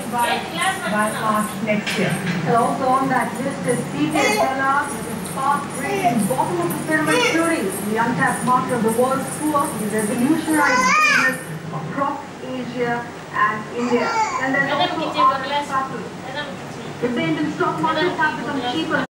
by March next year. And also on that list is PJ Bella, part 3 in bottom of the pyramid theory, the untapped market of the world's poor, the revolutionized business across Asia and India. And there's also other factors. If the Indian stock markets have become cheaper